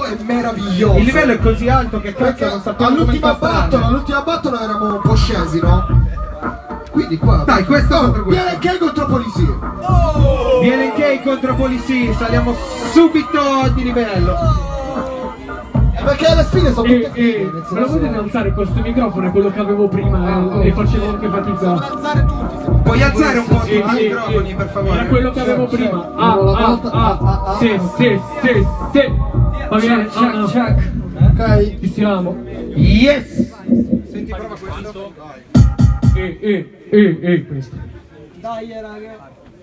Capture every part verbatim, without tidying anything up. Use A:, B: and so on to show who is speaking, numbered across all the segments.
A: è meraviglioso.
B: Il livello è così alto che cazzo non sappiamo come
A: all'ultima battola, all'ultima battola eravamo un po' scesi, no? Quindi qua.
B: Dai, questo
A: oh,
B: contro questo.
A: B L K contro Policy.
B: B L K contro Policy, saliamo subito di livello.
A: Perché le sfide sono tutte
C: e, e,
A: fine,
C: me lo potete alzare questo microfono, è quello che avevo prima, eh, e facevo anche fatica.
A: alzare tutti.
B: Puoi alzare un po'
C: Sì,
B: i
C: sì,
B: microfoni,
C: sì.
B: per favore?
C: Era quello che avevo prima. Ah,
A: Alla
C: ah,
A: volta,
C: ah,
A: ah, ah,
C: sì, sì, sì, sì. Va bene,
D: Check,
C: ah, ah.
D: check.
A: Ok.
C: Ci siamo.
B: Yes! Senti, prova questo.
C: E, e, e, e, questo.
D: Dai, raga.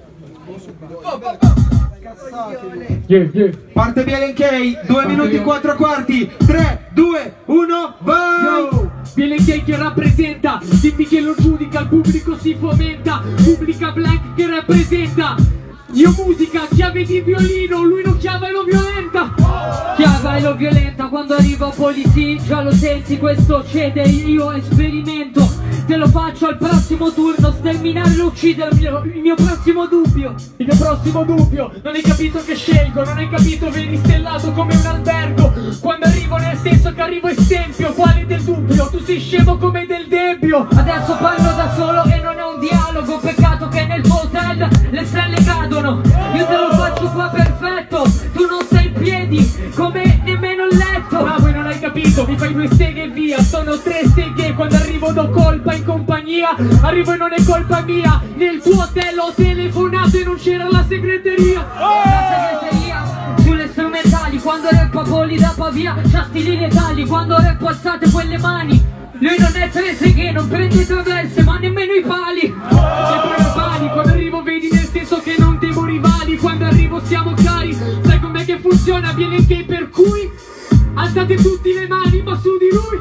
C: Yeah, yeah.
B: Parte B L K, due minuti e quattro quarti. tre, due, uno, vai!
C: Yo, B L K che rappresenta, dimmi che lo giudica, il pubblico si fomenta, pubblica Blank che rappresenta. Io musica, chiave di violino, lui lo chiama e lo violenta.
D: Chiava e lo violenta quando arriva Policy, già lo senti, questo cede, io esperimento. Te lo faccio al prossimo turno, sterminare lo uccide il mio, il mio prossimo dubbio.
C: Il mio prossimo dubbio, non hai capito che scelgo, non hai capito, vedi stellato come un albergo. Quando arrivo nel senso che arrivo estempio, quale del dubbio? Tu sei scemo come del debbio.
D: Adesso parlo da solo e non è un dialogo, peccato che nel tuo hotel le stelle cadono. Io te lo faccio qua perfetto, tu non sei in piedi, come nemmeno il letto.
C: Bravo e non hai capito, mi fai due steghe e via, sono tre steghe, quando arrivo do colpa in compagnia, arrivo e non è colpa mia, nel tuo hotel ho telefonato e non c'era la segreteria.
D: La segreteria sulle strumentali, quando rappa Poli da Pavia, c'ha stili letali, quando rappo alzate quelle mani. Lui non è tre seghe, non prende traverse, ma nemmeno i pali.
C: Sempre i pali, quando arrivo vedi nel senso che non temo rivali, quando arrivo siamo cari, sai com'è che funziona B L K, per cui alzate tutti le mani ma su di lui.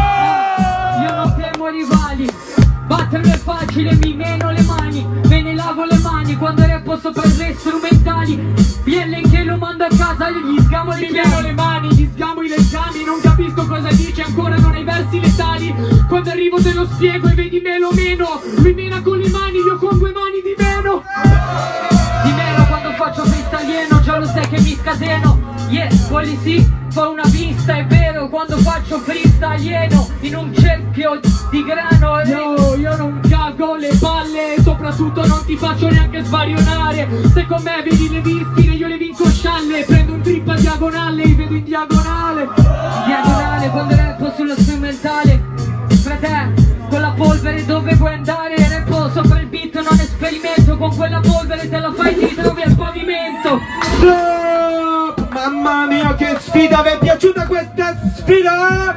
D: Io non temo rivali, batterlo è facile, mi meno le mani, me ne lavo le mani quando rappo sopra le strumentali. B L K lo mando a casa, gli sgamo le
C: Mi meno
D: chiavi.
C: le mani, gli sgamo i legami, non capisco cosa dice, ancora non hai versi letali. Quando arrivo te lo spiego e vedi meno meno, lui mena con le mani, io con due mani di meno.
D: Di meno quando faccio freestylieno, già lo sai che mi scateno. Yeah, Policy fa una vista, è vero, quando faccio freestylieno in un cerchio di grano.
C: Yo, io non cago le palle, soprattutto non ti faccio neanche svarionare. Se con me vedi le vistine, io le vinco scialle, prendo un trip a diagonale, li vedo in diagonale.
D: Diagonale quando rappo sullo strumentale. Frate, con la polvere dove vuoi andare? Rappo sopra il beat, non esperimento, con quella polvere te la fai di trovi al pavimento.
B: Stop! Mamma mia che sfida, vi è piaciuta questa sfida?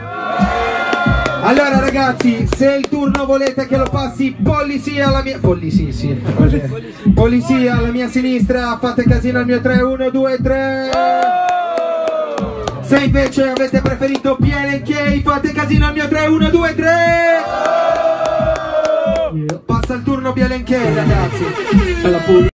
B: Allora ragazzi, se il turno volete che lo passi Policy alla mia... Policy, sì, Policy alla mia sinistra, fate casino al mio tre, uno, due, tre. Se invece avete preferito B L K, fate casino al mio tre, uno, due, tre. Passa il turno B L K ragazzi.